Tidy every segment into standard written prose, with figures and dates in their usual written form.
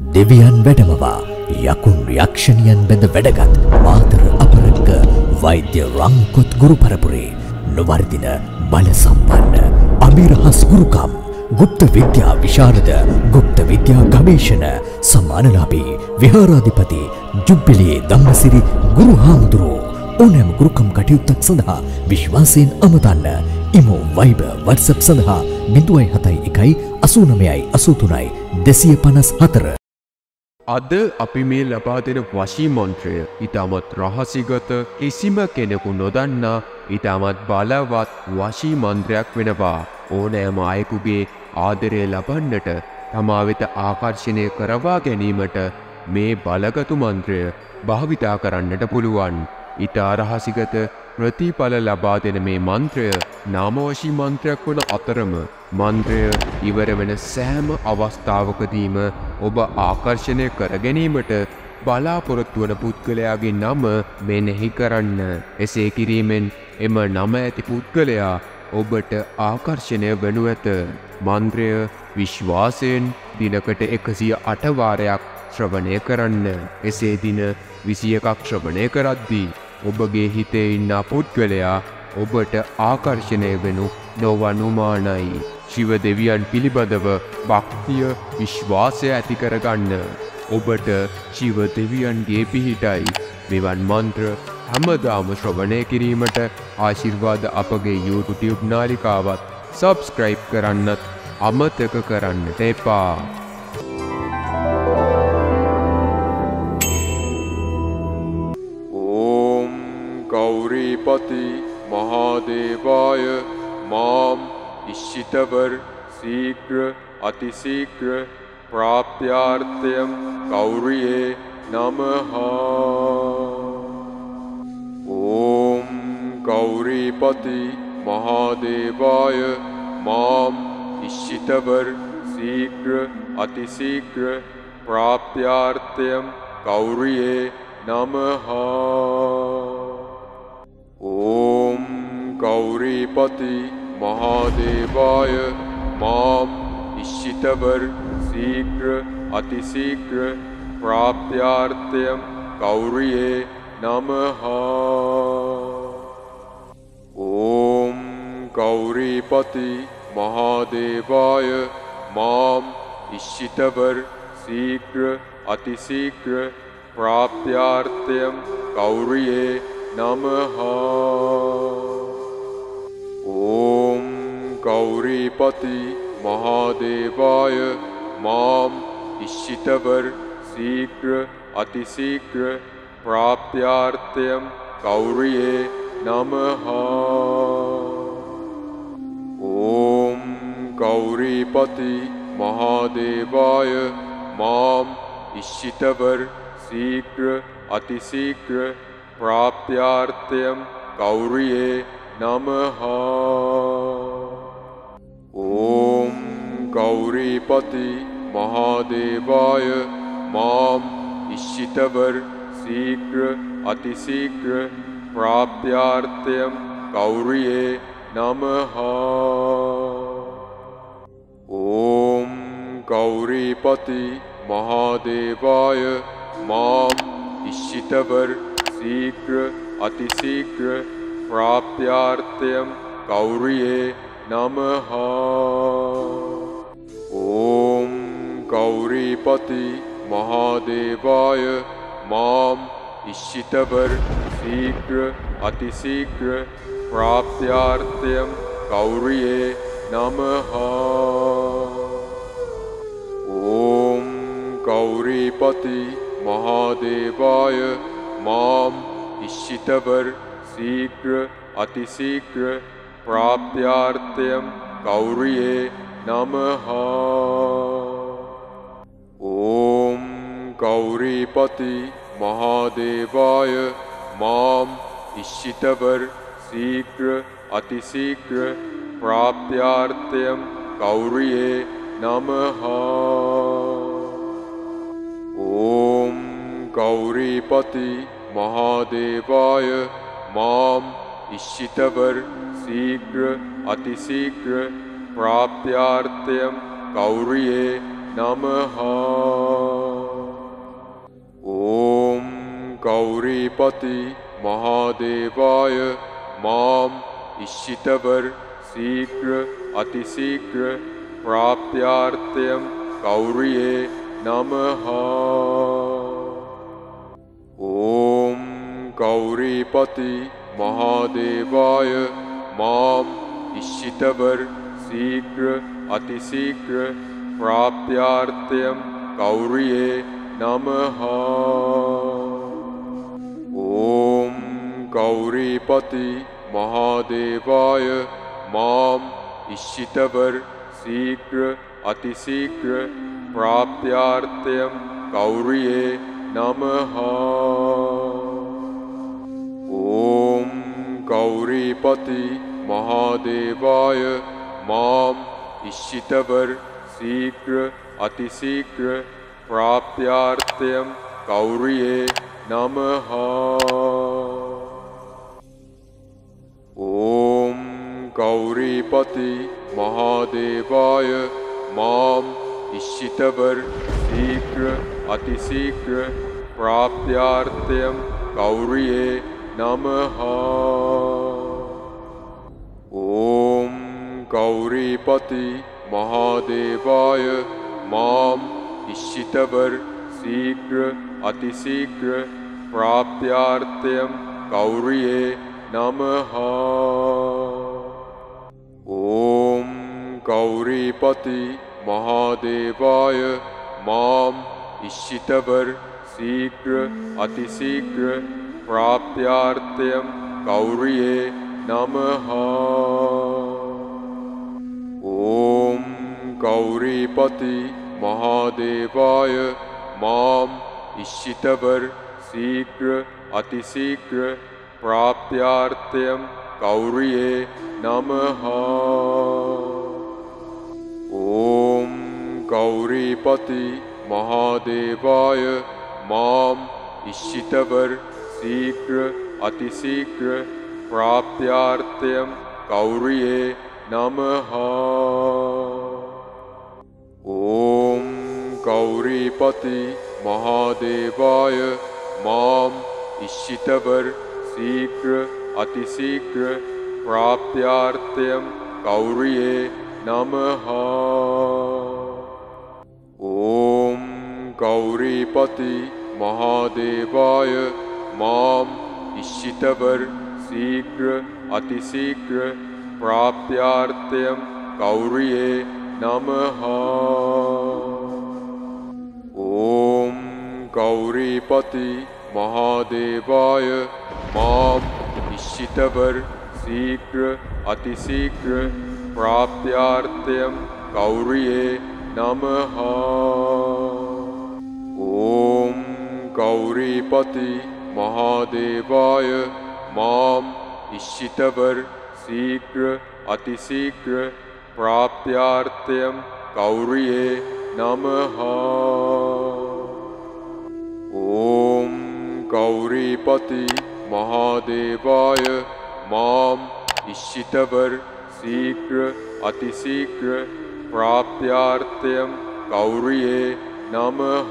දෙවියන් වැඩමවා යකුන් යක්ෂණියන් බැඳ වැඩගත් මාතර අපරක වෛද්‍ය රංකොත් ගුරු පරපුරේ නොවර්ධින බල සම්පන්න අභිරහස් ගුරුකම් ගුප්ත විද්‍යා විශාරද ගුප්ත විද්‍යා ගවේෂණ සම්මානලාභී විහාරාධිපති ජුබ්බිලියේ ධම්මසිරි ගුරු හාමුදුරුවෝ ඕනෑම ගුරුකම් කටයුත්තක් සඳහා විශ්වාසයෙන් අමතන්න ඉමෝ වයිබර් වට්සප් සඳහා 071 අද අපි මේ ලබා දෙන වශී මන්ත්‍රය ඊටමත් රහසිගත කිසිම කෙනෙකු නොදන්නා ඊටමත් බලවත් වශී මන්ත්‍රයක් වෙනවා. ඕනෑම අයෙකුගේ ආදරය ලබන්නට තමා වෙත ආකර්ෂණය කරවා ගැනීමට මේ බලගතු මන්ත්‍රය භාවිතා කරන්නට පුළුවන්. ඊට රහසිගත ප්‍රතිඵල ලබා දෙන මේ මන්ත්‍රය නාමවශී මන්ත්‍රයක් වන අතරම මන්ත්‍රය ඉවර වෙන සෑම අවස්ථාවකදීම ඔබ ආකර්ෂණය කර ගැනීමට බලාපොරොත්තු වන පුද්ගලයාගේ නම මෙනෙහි කරන්න. එසේ කිරීමෙන් එම නම ඇති පුද්ගලයා ඔබට ආකර්ෂණය වනු ඇත. මන්ත්‍රය විශ්වාසයෙන් දිනකට 108 වාරයක් ශ්‍රවණය කරන්න. එසේ දින 21ක් ශ්‍රවණය කරද්දී ඔබගේ හිතේ ඉන්න පුද්ගලයා ඔබට ආකර්ෂණය වෙනු නොවනුමානයි. ශිව දෙවියන් පිළිබඳව භක්තිය විශ්වාසය ඇති කරගන්න. ඔබට ශිව දෙවියන්ගේ පිහිටයි. මෙවන් මන්ත්‍ර හැමදාම ශ්‍රවණය කිරීමට ආශිර්වාද අපගේ YouTube නාලිකාවත් සබ්ස්ක්‍රයිබ් කරන්නත් අමතක කරන්නට එපා. ඕම් ගෞරීපති महादेवाय माम इष्टितवर शीघ्र अतिशीघ्र प्राप्त्यार्थम गौरिये नमः. ओम गौरीपति महादेवाय माम इष्टितवर शीघ्र अतिशीघ्र प्राप्त्यार्थम गौरिये नमः. ओम गौरीपति महादेवाय माम इष्टितवर शीघ्र अतिशीघ्र प्राप्त्यार्थम गौरिये नमः. ओम गौरीपति महादेवाय माम इष्टितवर शीघ्र अतिशीघ्र प्राप्त्यार्थम गौरिये नमः. ओम गौरीपति महादेवाय माम इष्टितवर शीघ्र अतिशीघ्र प्राप्त्यार्थम गौरिये नमः. ओम गौरीपति महादेवाय माम इष्टितवर शीघ्र अतिशीघ्र प्राप्त्यार्थम गौरिये नमः. ओम गौरीपति महादेवाय माम इष्टितवर शीघ्र अतिशीघ्र प्राप्त्यार्थम गौरिये नमः. ओम गौरीपति महादेवाय माम इष्टितवर शीघ्र अतिशीघ्र प्राप्त्यार्थम गौरिये नमः. ओम गौरीपति महादेवाय माम इष्टितवर शीघ्र अतिशीघ्र प्राप्त्यार्थम गौरिये नमः. ओम गौरीपति महादेवाय माम इष्टितवर शीघ्र अतिशीघ्र प्राप्त्यार्थम गौरिये नमः. ओम गौरीपति महादेवाय माम इष्टितवर शीघ्र अतिशीघ्र प्राप्त्यार्थम गौरिये नमः. ओम गौरीपति महादेवाय माम इष्टितवर शीघ्र अतिशीघ्र प्राप्त्यार्थम गौरिये नमः. गौरीपति महादेवाय माम इष्टितवर शीघ्र अतिशीघ्र प्राप्त्यार्थं गौर्ये नमः। ओम गौरीपति महादेवाय माम इष्टितवर शीघ्र अतिशीघ्र प्राप्त्यार्थं गौर्ये नमः। ओम गौरीपति महादेवाय माम इष्टितवर शीघ्र अतिशीघ्र प्राप्त्यार्थं गौर्ये नमः। ओम गौरीपति महादेवाय माम इष्टितवर शीघ्र अतिशीघ्र प्राप्त्यार्थं गौर्ये नमः। ओम गौरीपति महादेवाय माम इष्टितवर शीघ्र अतिशीघ्र प्राप्त्यार्थं गौर्ये नमः। ओम गौरीपति महादेवाय माम इष्टितवर शीघ्र अतिशीघ्र प्राप्त्यार्थं गौर्ये नमः। ओम गौरीपति महादेवाय माम इष्टितवर शीघ्र अतिशीघ्र प्राप्त्यार्थं गौर्ये नमः। ओम गौरीपति महादेवाय माम इष्टितवर शीघ्र अतिशीघ्र प्राप्त्यार्थं गौर्ये नमः। ओम गौरीपति महादेवाय माम इष्टितवर शीघ्र अतिशीघ्र प्राप्त्यार्थं गौर्ये नमः। ओम गौरीपति महादेवाय माम इष्टितवर शीघ्र अतिशीघ्र प्राप्त्यार्थं गौर्ये नमः। ओम गौरीपति महादेवाय माम इष्टितवर शीघ्र अतिशीघ्र प्राप्त्यार्थं गौर्ये नमः। ओम गौरीपति महादेवाय माम इष्टितवर शीघ्र अतिशीघ्र प्राप्त्यार्थं गौर्ये नमः। ओम गौरीपति महादेवाय माम इष्टितवर शीघ्र अतिशीघ्र प्राप्त्यार्थं गौर्ये नमः। ओम गौरीपति महादेवाय माम इष्टितवर शीघ्र अतिशीघ्र प्राप्त्यार्थं गौर्ये नमः।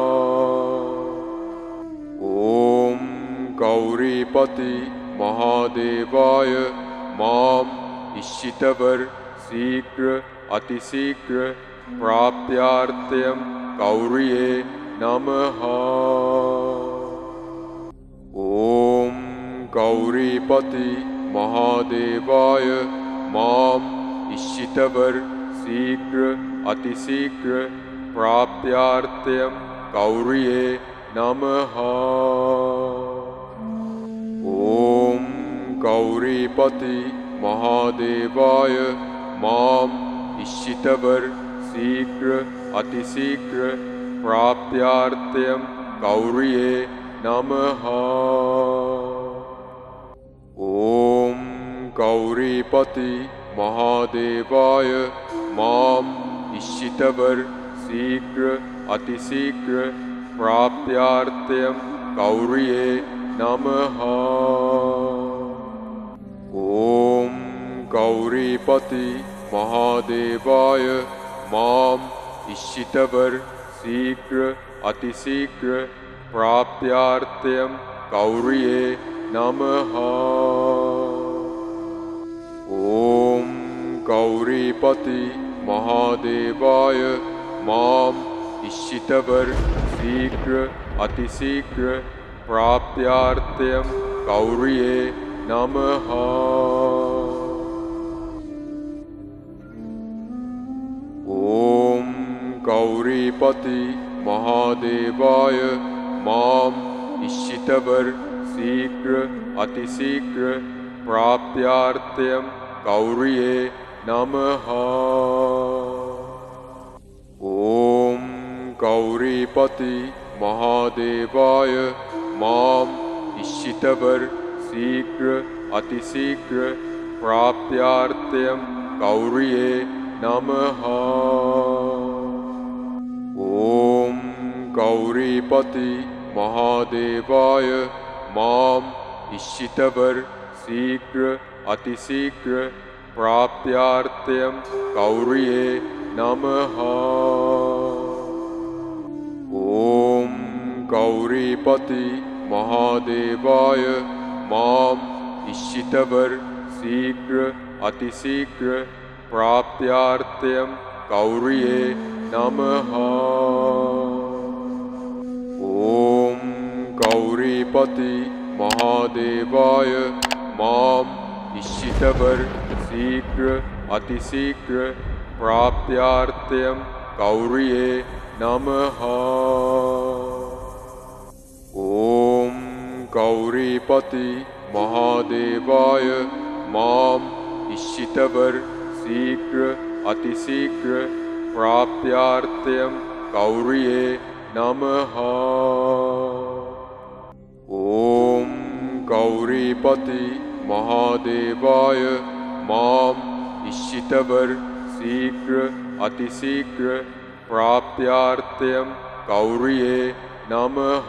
ओम गौरीपति महादेवाय माम इष्टितवर शीघ्र अतिशीघ्र प्राप्त्यार्थं गौर्ये नमः। ओम गौरीपति महादेवाय माम इष्टितवर शीघ्र अतिशीघ्र प्राप्त्यार्थं गौर्ये नमः। ओम गौरीपति महादेवाय माम इष्टितवर शीघ्र अतिशीघ्र प्राप्त्यार्थं गौर्ये नमः। ओम गौरीपति महादेवाय माम इष्टितवर शीघ्र अतिशीघ्र प्राप्त्यार्थं गौर्ये नमः। ओम गौरीपति महादेवाय माम इष्टितवर शीघ्र अतिशीघ्र प्राप्त्यार्थं गौर्ये नमः। ॐ गौरीपति महादेवाय माम् इष्टवर शीघ्र अतिशीघ्र प्राप्त्यार्थं गौर्ये नमः। ॐ गौरीपति महादेवाय माम् इष्टवर शीघ्र अतिशीघ्र प्राप्त्यार्थं गौर्ये नमः। ॐ गौरीपति महादेवाय माम् इष्टवर शीघ्र अतिशीघ्र प्राप्त्यार्थं गौर्ये नमः। ॐ गौरीपति महादेवाय माम् इष्टवर शीघ्र अतिशीघ्र प्राप्त्यार्थं गौर्ये नमः। ॐ गौरीपति महादेवाय माम् इष्टवर शीघ्र अतिशीघ्र प्राप्त्यार्थं गौर्ये नमः। ॐ गौरीपति महादेवाय माम् इष्टवर शीघ्र अतिशीघ्र प्राप्त्यार्थं गौर्ये नमः। ॐ गौरीपति महादेवाय माम् इष्टवर शीघ्र अतिशीघ्र प्राप्त्यार्थं गौर्ये नमः। ॐ गौरीपति महादेवाय माम् इष्टवर शीघ्र अतिशीघ्र प्राप्त्यार्थं गौर्ये नमः।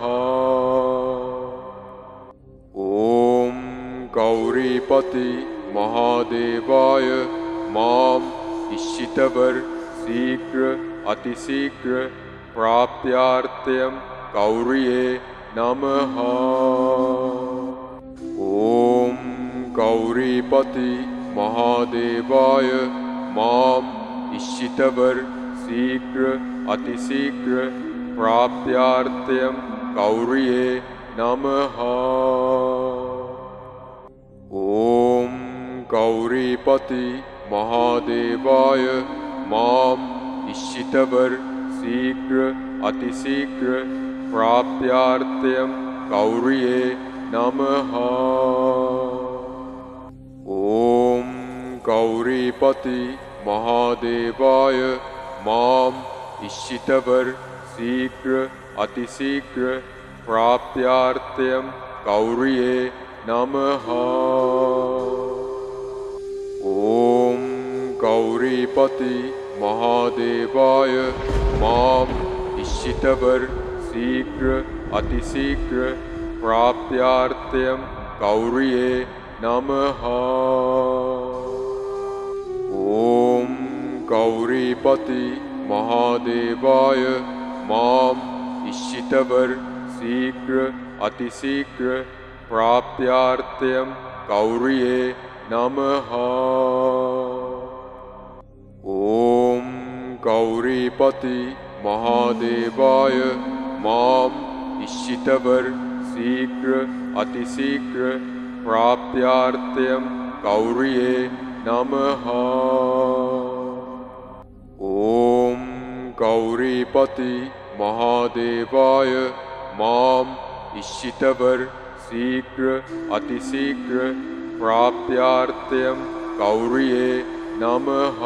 ॐ गौरीपति महादेवाय माम् इष्टवर शीघ्र अतिशीघ्र प्राप्त्यार्थं गौर्ये नमः। ॐ गौरीपति महादेवाय माम् इष्टवर शीघ्र अतिशीघ्र प्राप्त्यार्थं गौर्ये नमः। ॐ गौरीपति महादेवाय माम् इष्टवर शीघ्र अतिशीघ्र प्राप्त्यार्थं गौर्ये नमः। ॐ गौरीपति महादेवाय माम् इष्टवर शीघ्र अतिशीघ्र प्राप्त्यार्थं गौर्ये नमः। ॐ गौरीपति महादेवाय माम् इष्टवर शीघ्र अतिशीघ्र प्राप्त्यार्थं गौर्ये नमः। ॐ गौरीपति महादेवाय माम् इष्टवर शीघ्र अतिशीघ्र प्राप्त्यार्थं गौर्ये नमः। ॐ गौरीपति महादेवाय माम् इष्टवर शीघ्र अतिशीघ्र प्राप्त्यार्थं गौर्ये नमः। ॐ गौरीपति महादेवाय माम् इष्टवर शीघ्र अतिशीघ्र प्राप्त्यार्थं गौर्ये नमः।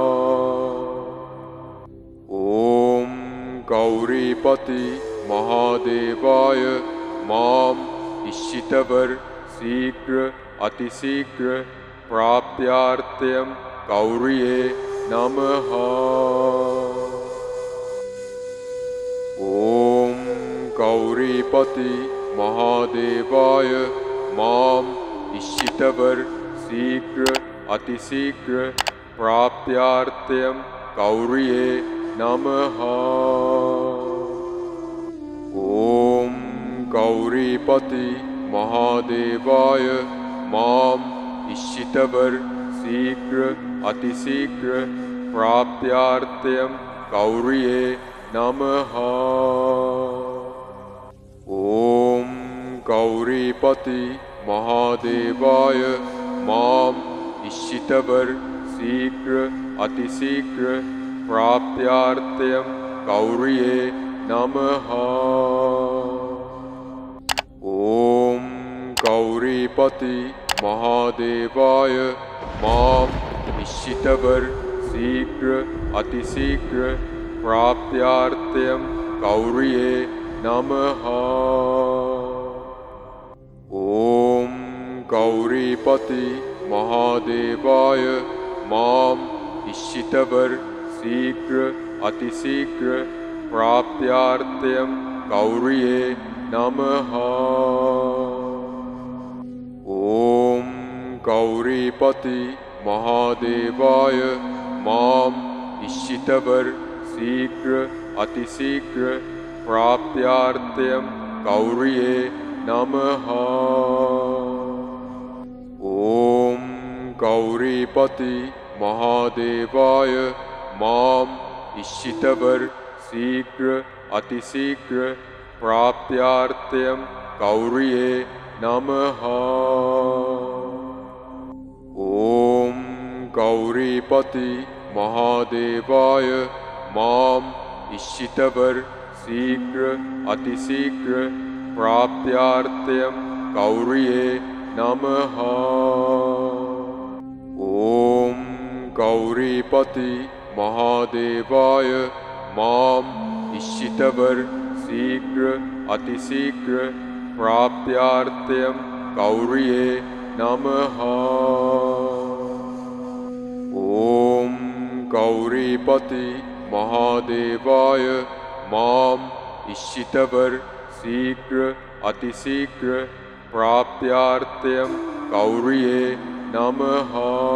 ॐ गौरीपति महादेवाय माम् इष्टवर शीघ्र अतिशीघ्र प्राप्त्यार्थं गौर्ये नमः। ॐ गौरीपति महादेवाय माम् इष्टवर शीघ्र अतिशीघ्र प्राप्त्यार्थं गौर्ये नमः। ॐ गौरीपति महादेवाय माम इष्टितवर शीघ्र अतिशीघ्र प्राप्त्यार्थं गौरिये नमः। ओम गौरीपति महादेवाय माम इष्टितवर शीघ्र अतिशीघ्र प्राप्त्यार्थं गौरिये नमः। ओम गौरीपति महादेवाय माम इष्टितवर शीघ्र अतिशीघ्र प्राप्त्यार्थं गौरिये नमः। ओम गौरीपति महादेवाय माम इष्टितवर शीघ्र अतिशीघ्र प्राप्त्यार्थं गौरिये नमः। ओम गौरीपति महादेवाय माम इष्टितवर शीघ्र अतिशीघ्र प्राप्त्यार्थं गौरिये नमः। ओम गौरीपति महादेवाय माम इष्टितवर शीघ्र अतिशीघ्र प्राप्त्यार्थं गौरिये नमः। ओम गौरीपति महादेवाय माम इष्टितवर शीघ्र अतिशीघ्र प्राप्त्यार्थं गौरिये नमः। ओम गौरीपति महादेवाय माम इष्टितवर शीघ्र अतिशीघ्र प्राप्त्यार्थं गौरिये नमः। ओम गौरीपति महादेवाय माम इष्टितवर शीघ्र अतिशीघ्र प्राप्त्यार्थं गौरिये नमः।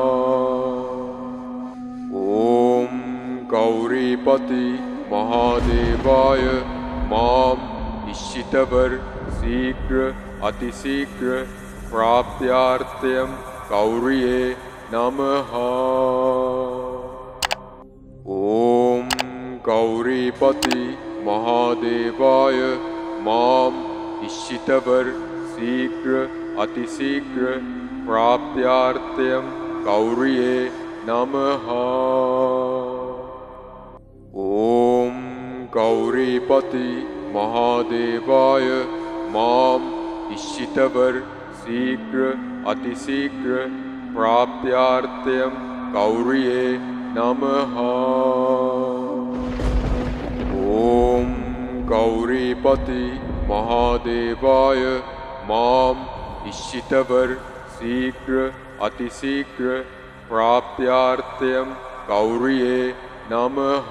ओम गौरीपति महादेवाय माम इष्टितवर शीघ्र अतिशीघ्र प्राप्त्यार्थं गौरिये नमः। ओम गौरीपति महादेवाय माम इष्टितवर शीघ्र अतिशीघ्र प्राप्त्यार्थं गौरिये नमः। ओम गौरीपति महादेवाय माम इष्टितवर शीघ्र अतिशीघ्र प्राप्त्यार्थं गौरिये नमः। ओम गौरीपति महादेवाय माम इष्टितवर शीघ्र अतिशीघ्र प्राप्त्यार्थं गौरिये नमः।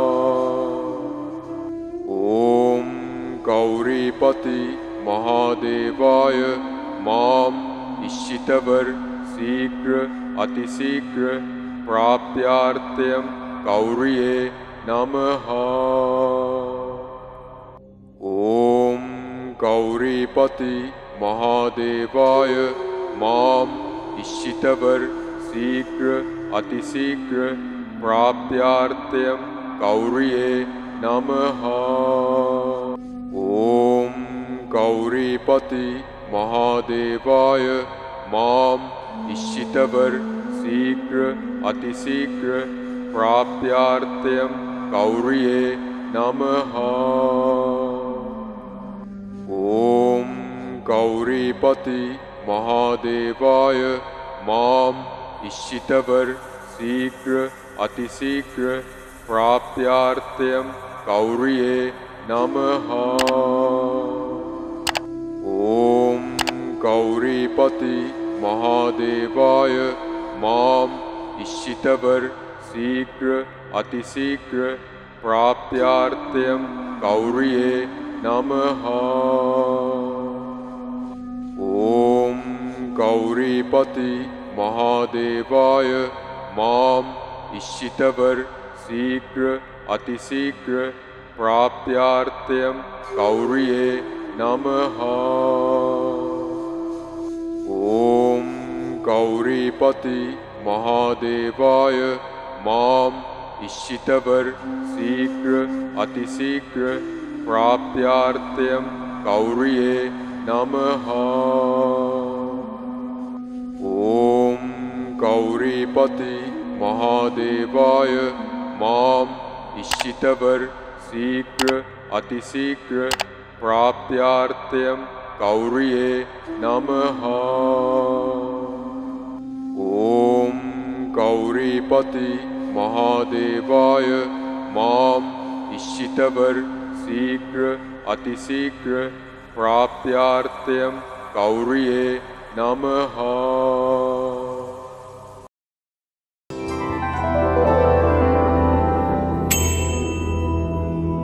ओम गौरीपति महादेवाय माम इष्टितवर शीघ्र अतिशीघ्र प्राप्त्यार्थं गौरिये नमः। ओम गौरीपति महादेवाय माम इष्टितवर शीघ्र अतिशीघ्र प्राप्त्यार्थं गौरिये नमः। ओम गौरीपति महादेवाय माम इष्टितवर शीघ्र अतिशीघ्र प्राप्त्यार्थं गौरिये नमः। ओम गौरीपति महादेवाय माम इष्टितवर शीघ्र अतिशीघ्र प्राप्त्यार्थं गौरिये नमः। ओम गौरीपति महादेवाय माम इष्टितवर शीघ्र अतिशीघ्र प्राप्त्यार्थं गौरिये नमः। ओम गौरीपति महादेवाय माम इष्टितवर शीघ्र अतिशीघ्र प्राप्त्यार्थं गौरिये नमः। ॐ गौरीपति महादेवाय माम् इष्टितवर शीघ्र अतिशीघ्र प्राप्त्यार्थं गौर्ये नमः। ॐ गौरीपति महादेवाय माम् इष्टितवर शीघ्र अतिशीघ्र प्राप्त्यार्थं गौर्ये नमः। ॐ गौरीपति महादेवाय माम् इष्टितवर शीघ्र अतिशीघ्र प्राप्त्यार्थं गौर्ये नमः।